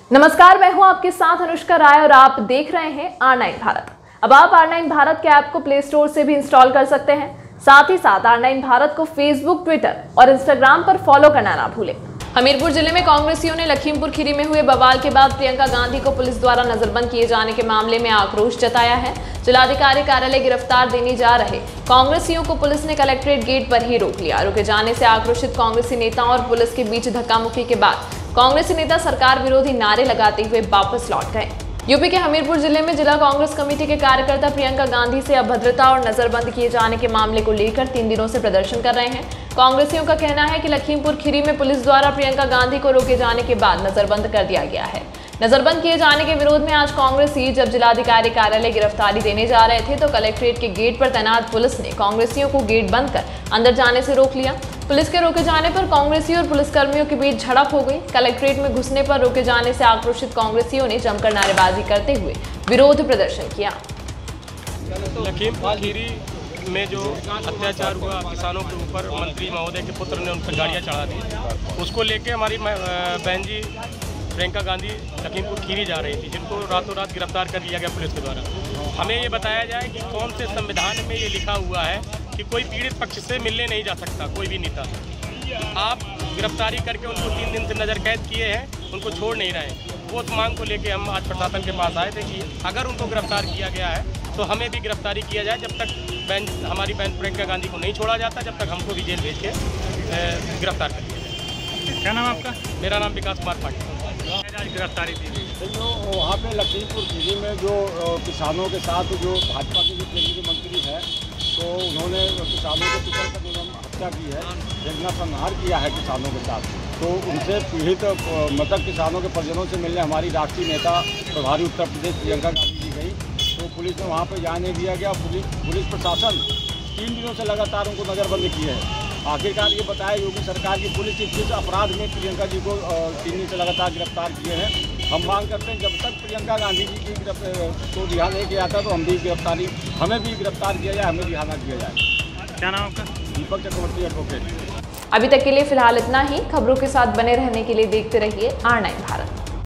नमस्कार, मैं हूं आपके साथ अनुष्का राय और आप देख रहे हैं R9 भारत। अब आप R9 भारत के ऐप को प्ले स्टोर से भी इंस्टॉल कर सकते हैं। साथ ही साथ R9 भारत को फेसबुक, ट्विटर और इंस्टाग्राम पर फॉलो करना ना भूलें। हमीरपुर जिले में कांग्रेसियों ने लखीमपुर खीरी में हुए बवाल के बाद प्रियंका गांधी को पुलिस द्वारा नजरबंद किए जाने के मामले में आक्रोश जताया है। जिलाधिकारी कार्यालय गिरफ्तार देने जा रहे कांग्रेसियों को पुलिस ने कलेक्ट्रेट गेट पर ही रोक लिया। रुके जाने से आक्रोशित कांग्रेसी नेताओं और पुलिस के बीच धक्का-मुक्की के बाद कांग्रेसी नेता सरकार विरोधी नारे लगाते हुए वापस लौट गए। यूपी के हमीरपुर जिले में जिला कांग्रेस कमेटी के कार्यकर्ता प्रियंका गांधी से अभद्रता और नजरबंद किए जाने के मामले को लेकर 3 दिनों से प्रदर्शन कर रहे हैं। कांग्रेसियों का कहना है कि लखीमपुर खीरी में पुलिस द्वारा प्रियंका गांधी को रोके जाने के बाद नजरबंद कर दिया गया है। नजरबंद किए जाने के विरोध में आज कांग्रेसी जब जिलाधिकारी कार्यालय गिरफ्तारी देने जा रहे थे तो कलेक्ट्रेट के गेट पर तैनात पुलिस ने कांग्रेसियों को गेट बंद कर अंदर जाने से रोक लिया। पुलिस के रोके जाने पर कांग्रेसी और पुलिसकर्मियों के बीच झड़प हो गई। कलेक्ट्रेट में घुसने पर रोके जाने से आक्रोशित कांग्रेसियों ने जमकर नारेबाजी करते हुए विरोध प्रदर्शन किया। लखीमपुर खीरी में जो अत्याचार हुआ किसानों के ऊपर, मंत्री महोदय के पुत्र ने उन पर गाड़ियाँ चढ़ा दी, उसको लेके हमारी बहन जी प्रियंका गांधी लखीमपुर खीरी जा रही थी, जिनको रातों रात गिरफ्तार कर लिया गया पुलिस के द्वारा। हमें ये बताया जाए कि कौन से संविधान में ये लिखा हुआ है कि कोई पीड़ित पक्ष से मिलने नहीं जा सकता, कोई भी नेता। आप गिरफ्तारी करके उनको 3 दिन से नज़र कैद किए हैं, उनको छोड़ नहीं रहे। वो मांग को लेके हम आज प्रशासन के पास आए थे कि अगर उनको गिरफ्तार किया गया है तो हमें भी गिरफ्तारी किया जाए। जब तक हमारी बहन प्रियंका गांधी को नहीं छोड़ा जाता, जब तक हमको भी जेल भेज के गिरफ्तार कर लिया जाए। क्या नाम आपका? मेरा नाम विकास कुमार पाटिल। गिरफ्तारी दी गई तो वहाँ पे लखीमपुर खीरी में जो किसानों के साथ जो भाजपा के जो केंद्रीय मंत्री है, तो उन्होंने किसानों के पिता का जो हत्या की है, एक नरसंहार किया है किसानों के साथ। तो उनसे पीड़ित मतलब किसानों के परिजनों से मिलने हमारी राष्ट्रीय नेता प्रभारी उत्तर प्रदेश प्रियंका गांधी जी गई, तो पुलिस ने वहाँ पर जाने दिया गया। पुलिस प्रशासन 3 दिनों से लगातार उनको नज़रबंद किए है। आखिरकार ये बताया योगी सरकार की पुलिस किस अपराध में प्रियंका जी को 3 दिन से लगातार गिरफ्तार किए हैं। हम मांग करते हैं जब तक प्रियंका गांधी जी की को रिहा नहीं किया था तो हमें भी गिरफ्तार किया जाए, हमें रिहा न किया जाए। क्या नाम आपका? दीपक चक्रवर्ती एडवोकेट। अभी तक के लिए फिलहाल इतना ही। खबरों के साथ बने रहने के लिए देखते रहिए R9 भारत।